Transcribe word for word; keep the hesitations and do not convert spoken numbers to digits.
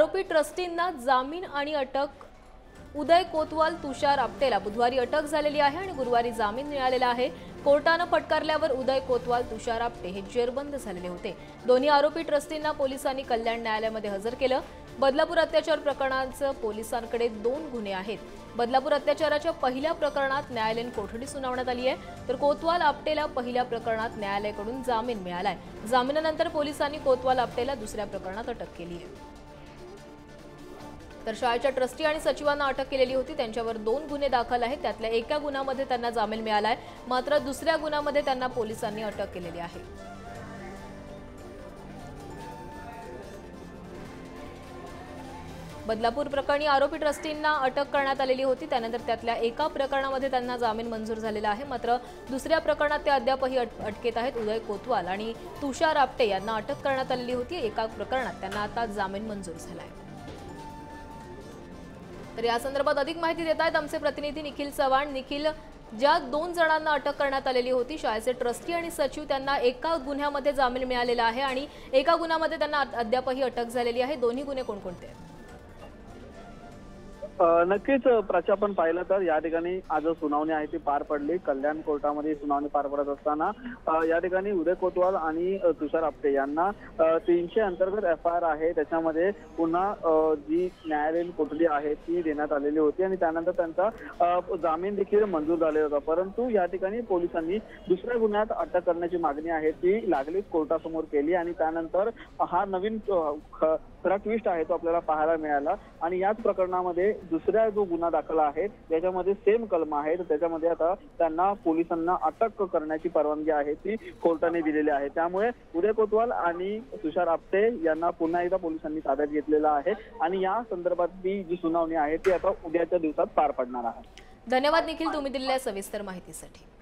आरोपी ट्रस्टींना जामीन आणि अटक। उदय कोतवाल तुषार आपटेला बुधवारी अटक झालेली आहे आणि गुरुवारी जामीन मिळालेला आहे। कोर्टाने फटकारल्यावर उदय कोतवाल तुषार आपटे हे जेरबंद झालेले होते। दोन्ही आरोपी ट्रस्टींना पोलिसांनी कल्याण न्यायालयामध्ये हजर केलं। बदलापूर अत्याचार प्रकरणाचे पोलिसांकडे दोन गुन्हे आहेत। बदलापूर अत्याचाराच्या पहिल्या प्रकरणात न्यायालयीन कोठडी सुनावण्यात आली आहे, तर कोतवाल आपटेला पहिल्या प्रकरणात न्यायालयाकडून जामीन मिळालाय। जामिनानंतर पोलिसांनी कोतवाल आपटेला दुसऱ्या प्रकरणात अटक केली आहे। तर शाळेच्या ट्रस्टी आणि सचिवांना अटक केलेली होती। त्यांच्यावर दोन गुन्हे दाखल आहेत। त्यातल्या एका गुन्ह्यामध्ये त्यांना जामीन मिळालाय, मात्र दुसऱ्या गुन्ह्यामध्ये त्यांना पोलिसांनी अटक केलेली आहे। बदलापूर प्रकरणी आरोपी ट्रस्टींना अटक करण्यात आलेली होती। त्यानंतर त्यातल्या एका प्रकरणामध्ये त्यांना जामीन मंजूर झालेला आहे, मात्र दुसऱ्या प्रकरणात ते अद्यापही अटकेत आहेत। उदय कोतवाल आणि तुषार आपटे यांना अटक करण्यात आलेली होती। एका प्रकरणात त्यांना आता जामीन मंजूर झाला आहे। तर या संदर्भात अधिक माहिती देत आहेत आमचे प्रतिनिधी निखिल चव्हाण। निखिल, ज्या दोन जणांना अटक करण्यात आलेली होती, शाळेचे ट्रस्टी आणि सचिव, त्यांना एका गुन्ह्यामध्ये जामीन मिळालेला आहे आणि एका गुन्ह्यामध्ये त्यांना अद्यापही अटक झालेली आहे। दोन्ही गुन्हे कोणकोणते आहेत? नक्कीच प्राची, आपण पाहिलं तर या ठिकाणी आज सुनावणी आहे ती पार पडली। कल्याण कोर्टामध्ये सुनावणी पार पडत असताना या ठिकाणी उदय कोतवाल आणि तुषार आपटे यांना तीनशे अंतर्गत एफ आय आर आहे, त्याच्यामध्ये पुन्हा जी न्यायालयीन कोठडी आहे ती देण्यात आलेली होती आणि त्यानंतर त्यांचा जामीन देखील मंजूर झालेला होता। परंतु या ठिकाणी पोलिसांनी दुसऱ्या गुन्ह्यात अटक करण्याची मागणी आहे ती लागलीच कोर्टासमोर केली आणि त्यानंतर हा नवीन खरा ट्विस्ट आहे तो आपल्याला पाहायला मिळाला। आणि याच प्रकरणामध्ये दुसरा जो गुन्हा दाखल आहे त्याच्यामध्ये सेम कलम आहे, तर त्याच्यामध्ये आता त्यांना पोलिसांना अटक करण्याची परवानगी आहे ती कोर्टाने दिलेली आहे। त्यामुळे उदय कोतवाल आणि तुषार आपटे यांना पुन्हा एकदा पोलिसांनी ताब्यात घेतलेलं आहे आणि या संदर्भातली जी सुनावणी आहे ती आता उद्याच्या दिवसात पार पडणार आहे। धन्यवाद निखिल, तुम्ही दिलेल्या सविस्तर माहितीसाठी।